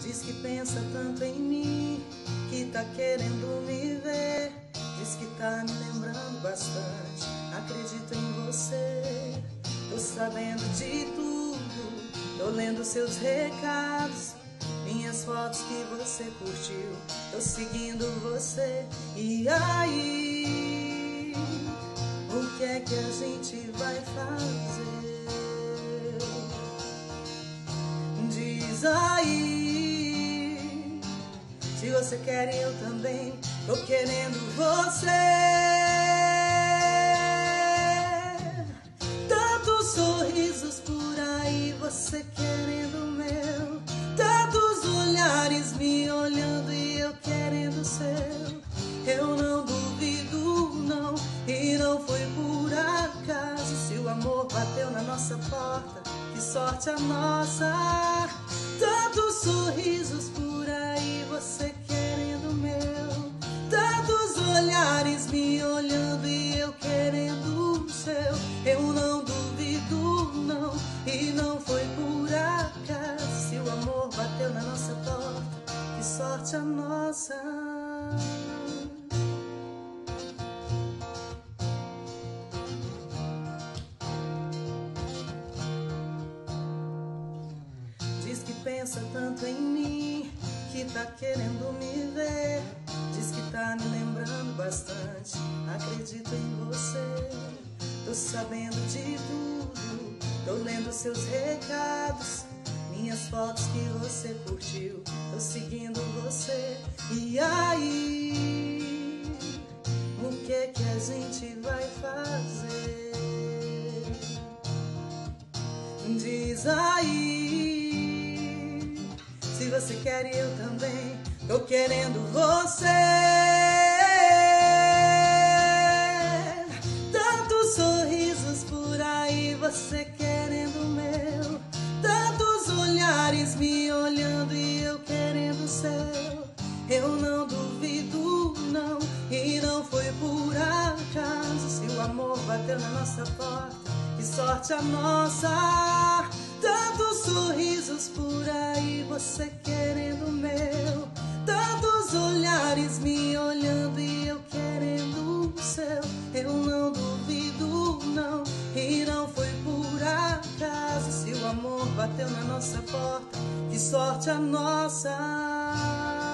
Diz que pensa tanto em mim, que tá querendo me ver. Diz que tá me lembrando bastante, acredito em você. Tô sabendo de tudo, tô lendo seus recados, minhas fotos que você curtiu, tô seguindo você. E aí, o que é que a gente vai fazer? Diz aí, se você quer eu também, tô querendo você. Tantos sorrisos por aí, você querendo o meu, tantos olhares me olhando e eu querendo o seu. Eu não duvido não, e não foi por acaso. Se o amor bateu na nossa porta, que sorte a nossa. Tantos sorrisos por aí, você querendo o meu, tantos olhares me olhando e eu querendo o seu. Eu não duvido não, e não foi por acaso. Se o amor bateu na nossa porta, que sorte a nossa. Diz que pensa tanto em mim, que tá querendo me ver. Diz que tá me lembrando bastante, acredito em você. Tô sabendo de tudo, tô lendo seus recados, minhas fotos que você curtiu, tô seguindo você. E aí, o que é que a gente vai fazer? Diz aí, se você quer eu também, tô querendo você. Tantos sorrisos por aí, você querendo o meu, tantos olhares me olhando e eu querendo o seu. Eu não duvido não, e não foi por acaso. Se o amor bateu na nossa porta, que sorte a nossa. Tantos sorrisos por aí, você querendo o meu, tantos olhares me olhando e eu querendo o seu. Eu não duvido não, e não foi por acaso. Se o amor bateu na nossa porta, que sorte a nossa.